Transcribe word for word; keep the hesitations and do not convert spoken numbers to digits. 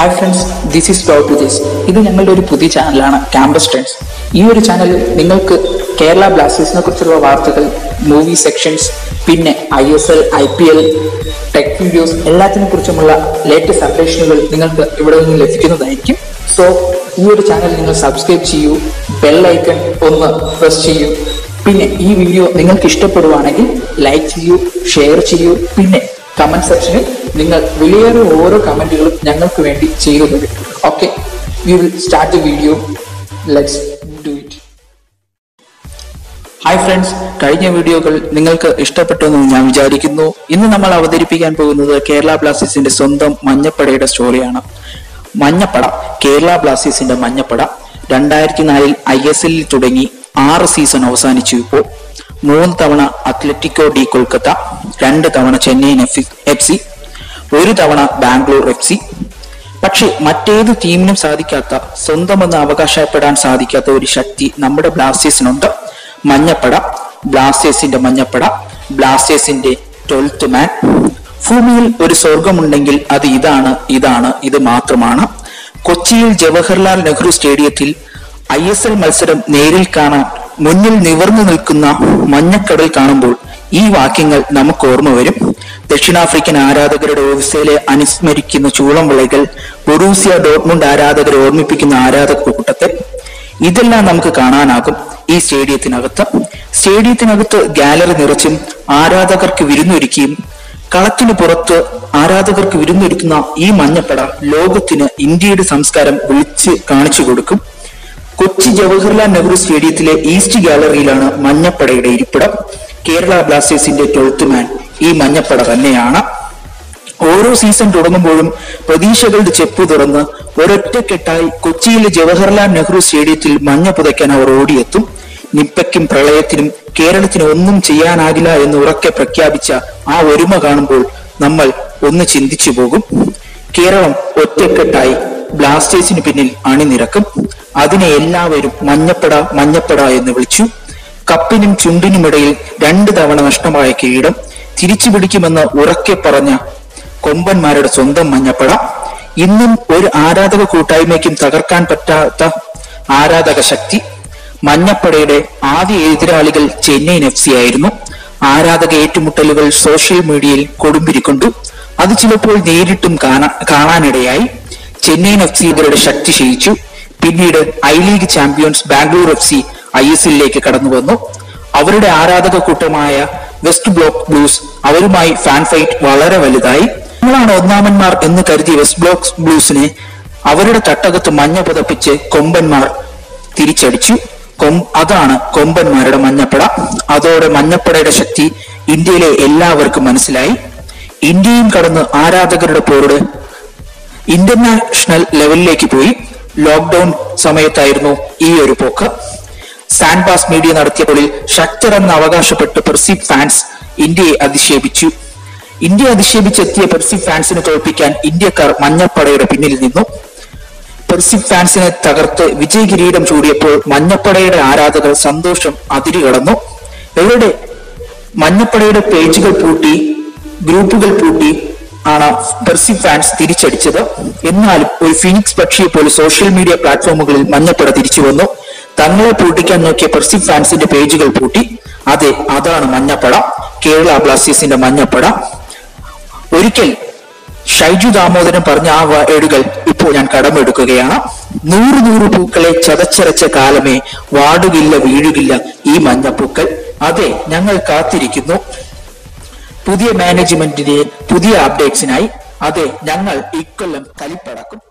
Hi friends, this is Proud to this. ഇത് ഞങ്ങളുടെ ഒരു പുതിയ ചാനലാണ് ക്യാമ്പസ് ട്രെൻഡ്സ്. ഈ ഒരു ചാനലിൽ നിങ്ങൾക്ക് കേരള ബ്ലാസ്റ്റേഴ്സിനെ കുറിച്ചുള്ള വാർത്തകൾ, മൂവി സെക്ഷൻസ്, പിന്നെ I S L, I P L, tech videos എല്ലാത്തിനെ കുറിച്ചുമുള്ള ലേറ്റസ്റ്റ് അപ്ഡേഷനുകൾ നിങ്ങൾക്ക് ഇവിടെ നിന്ന് ലഭിക്കുന്നതായിരിക്കും. സോ ഈ ഒരു ചാനൽ നിങ്ങൾ സബ്സ്ക്രൈബ് ചെയ്യൂ, ബെൽ ഐക്കൺ ഒന്ന് പ്രസ് ചെയ്യൂ. പിന്നെ ഈ വീഡിയോ നിങ്ങൾക്ക് ഇഷ്ടപ്പെടുവാണെങ്കിൽ ലൈക്ക് ചെയ്യൂ, ഷെയർ ചെയ്യൂ. പിന്നെ കമന്റ് സെക്ഷനിൽ നിങ്ങൾ വിലയേറിയ ഓരോ കമന്റുകളും ഞങ്ങൾക്ക് വേണ്ടി ചെയ്തു തരും. Okay, we will start the video. Let's do it. Hi friends, കഴിഞ്ഞ വീഡിയോകൾ നിങ്ങൾക്ക് ഇഷ്ടപ്പെട്ടു എന്ന് ഞാൻ വിചാരിക്കുന്നു. ഇന്ന് നമ്മൾ അവതരിപ്പിക്കാൻ പോകുന്നത് കേരള ബ്ലാസ്റ്റേഴ്സിന്റെ സ്വന്തം മഞ്ഞപ്പടയുടെ സ്റ്റോറിയാണ്. മഞ്ഞപ്പട, കേരള ബ്ലാസ്റ്റേഴ്സിന്റെ മഞ്ഞപ്പട രണ്ടായിരത്തി നാലിൽ ഐ എസ് എല്ലിൽ തുടങ്ങി ആറ് സീസൺ അവസാനിച്ചു. ഇപ്പോൾ മൂന്ന് തവണ അത്ലറ്റിക്കോ ഡി കൊൽക്കത്ത, രണ്ട് തവണ ചെന്നൈയിൻ എഫ് സി, ഒരു തവണ ബാംഗ്ലൂർ എഫ് സി. പക്ഷെ മറ്റേത് ടീമിനും സാധിക്കാത്ത, സ്വന്തമെന്ന് അവകാശപ്പെടാൻ സാധിക്കാത്ത ഒരു ശക്തി നമ്മുടെ ബ്ലാസ്റ്റേഴ്സിനുണ്ട്. മഞ്ഞപ്പട, ബ്ലാസ്റ്റേഴ്സിന്റെ മഞ്ഞപ്പട, ബ്ലാസ്റ്റേഴ്സിന്റെ ട്വൽത്ത് മാൻ. ഭൂമിയിൽ ഒരു സ്വർഗമുണ്ടെങ്കിൽ അത് ഇതാണ്, ഇതാണ്, ഇത് മാത്രമാണ്. കൊച്ചിയിൽ ജവഹർലാൽ നെഹ്റു സ്റ്റേഡിയത്തിൽ ഐ എസ് എൽ മത്സരം നേരിൽ കാണാൻ മുന്നിൽ നിവർന്നു നിൽക്കുന്ന മഞ്ഞക്കടൽ കാണുമ്പോൾ ഈ വാക്യങ്ങൾ നമുക്ക് ഓർമ്മ വരും. ദക്ഷിണാഫ്രിക്കൻ ആരാധകരുടെ ഓഫീസിലെ അനുസ്മരിക്കുന്ന ചൂളം വിളകൾ, ബൊറൂസിയ ഡോർട്ട്മുണ്ട് ആരാധകരെ ഓർമ്മിപ്പിക്കുന്ന ആരാധക കൂട്ടത്തെ, ഇതെല്ലാം നമുക്ക് കാണാനാകും ഈ സ്റ്റേഡിയത്തിനകത്ത്. സ്റ്റേഡിയത്തിനകത്ത് ഗാലറി നിറച്ചും ആരാധകർക്ക് വിരുന്നൊരുക്കിയും കളത്തിന് പുറത്ത് ആരാധകർക്ക് വിരുന്നൊരുക്കുന്ന ഈ മഞ്ഞപ്പട ലോകത്തിന് ഇന്ത്യയുടെ സംസ്കാരം വിളിച്ച് കാണിച്ചു കൊടുക്കും. കൊച്ചി ജവഹർലാൽ നെഹ്റു സ്റ്റേഡിയത്തിലെ ഈസ്റ്റ് ഗാലറിയിലാണ് മഞ്ഞപ്പടയുടെ ഇരിപ്പിടം. കേരള ബ്ലാസ്റ്റേഴ്സിന്റെ ട്വൽത്ത് മാൻ ഈ മഞ്ഞപ്പട തന്നെയാണ്. ഓരോ സീസൺ തുടങ്ങുമ്പോഴും പ്രതീക്ഷകളുടെ ചെപ്പ് തുറന്ന് ഒരൊറ്റക്കെട്ടായി കൊച്ചിയിലെ ജവഹർലാൽ നെഹ്റു സ്റ്റേഡിയത്തിൽ മഞ്ഞ പുതയ്ക്കാൻ അവർ ഓടിയെത്തും. നിപ്പയ്ക്കും പ്രളയത്തിനും കേരളത്തിന് ഒന്നും ചെയ്യാനാകില്ല എന്ന് ഉറക്കെ പ്രഖ്യാപിച്ച ആ ഒരുമ കാണുമ്പോൾ നമ്മൾ ഒന്ന് ചിന്തിച്ചു പോകും. കേരളം ഒറ്റക്കെട്ടായി ബ്ലാസ്റ്റേഴ്സിന് പിന്നിൽ അണിനിരക്കും. അതിനെ എല്ലാവരും മഞ്ഞപ്പട മഞ്ഞപ്പട എന്ന് വിളിച്ചു. കപ്പിനും ചുണ്ടിനുമിടയിൽ രണ്ട് തവണ നഷ്ടമായ കിരീടം തിരിച്ചു പിടിക്കുമെന്ന് ഉറക്കെ പറഞ്ഞ കൊമ്പന്മാരുടെ സ്വന്തം മഞ്ഞപ്പട. ഇന്നും ഒരു ആരാധക കൂട്ടായ്മയ്ക്കും തകർക്കാൻ പറ്റാത്ത ആരാധക ശക്തി. മഞ്ഞപ്പടയുടെ ആദ്യ എതിരാളികൾ ചെന്നൈയിൻ എഫ് സി ആയിരുന്നു. ആരാധക ഏറ്റുമുട്ടലുകൾ സോഷ്യൽ മീഡിയയിൽ കൊടുമ്പിരിക്കൊണ്ടു. അത് ചിലപ്പോൾ നേരിട്ടും കാണാ കാണാനിടയായി. ചെന്നൈയിൻ എഫ് സി ഇവരുടെ ശക്തി ക്ഷയിച്ചു. പിന്നീട് I league champions Bangalore F C I S എല്ലിലേക്ക് കടന്നു വന്നു. അവരുടെ ആരാധക കൂട്ടമായ വെസ്റ്റ് ബ്ലോക്ക് ബ്ലൂസ്, അവരുമായി ഫാൻ ഫൈറ്റ് വളരെ വലുതായി. നമ്മളാണ് ഒന്നാമന്മാർ എന്ന് കരുതിയ വെസ്റ്റ് ബ്ലോക്ക് ബ്ലൂസിനെ അവരുടെ തട്ടകത്ത് മഞ്ഞ പുതപ്പിച്ച് കൊമ്പന്മാർ തിരിച്ചടിച്ചു. അതാണ് കൊമ്പന്മാരുടെ മഞ്ഞപ്പട. അതോടെ മഞ്ഞപ്പടയുടെ ശക്തി ഇന്ത്യയിലെ എല്ലാവർക്കും മനസ്സിലായി. ഇന്ത്യയും കടന്ന് ആരാധകരുടെ പോരുടെ ഇന്റർനാഷണൽ ലെവലിലേക്ക് പോയി. ലോക്ക്ഡൌൺ സമയത്തായിരുന്നു ഈ ഒരു പോക്ക്. സാൻപാസ് മീഡിയ നടത്തിയ പോളിൽ ശക്തരെന്ന് അവകാശപ്പെട്ട് പെർസീവ് ഫാൻസ് ഇന്ത്യയെ അധിക്ഷേപിച്ചു. ഇന്ത്യ അധിക്ഷേപിച്ചെത്തിയ പെർസീവ് ഫാൻസിനെ തോൽപ്പിക്കാൻ ഇന്ത്യക്കാർ മഞ്ഞപ്പടയുടെ പിന്നിൽ നിന്നു. പെർസീവ് ഫാൻസിനെ തകർത്ത് വിജയ കിരീടം ചൂടിയപ്പോൾ മഞ്ഞപ്പടയുടെ ആരാധകർ സന്തോഷം അതിരുകടന്നു. ഇവരുടെ മഞ്ഞപ്പടയുടെ പേജുകൾ പൂട്ടി, ഗ്രൂപ്പുകൾ പൂട്ടി ആണ് പെർസീവ് ഫാൻസ് തിരിച്ചടിച്ചത്. എന്നാലും ഒരു ഫീനിക്സ് പക്ഷിയെ പോലെ സോഷ്യൽ മീഡിയ പ്ലാറ്റ്ഫോമുകളിൽ മഞ്ഞപ്പട തിരിച്ചു വന്നു. തങ്ങളെ പൂട്ടിക്കാൻ നോക്കിയ പെർസീവ് ഫാൻസിന്റെ പേജുകൾ പൂട്ടി. അതെ, അതാണ് മഞ്ഞപ്പട, കേരള ബ്ലാസ്റ്റേഴ്സിന്റെ മഞ്ഞപ്പട. ഒരിക്കൽ ഷൈജു ദാമോദരൻ പറഞ്ഞ ആ വേടുകൾ ഇപ്പോൾ ഞാൻ കടമെടുക്കുകയാണ്. നൂറ് നൂറ് പൂക്കളെ ചതച്ചരച്ച കാലമേ, വാടുകില്ല വീഴുകില്ല ഈ മഞ്ഞപ്പൂക്കൾ. അതെ, ഞങ്ങൾ കാത്തിരിക്കുന്നു പുതിയ മാനേജ്മെന്റിന്റെ പുതിയ അപ്ഡേറ്റ്സിനായി. അതെ, ഞങ്ങൾ ഇക്കൊല്ലം കലിപ്പടക്കും.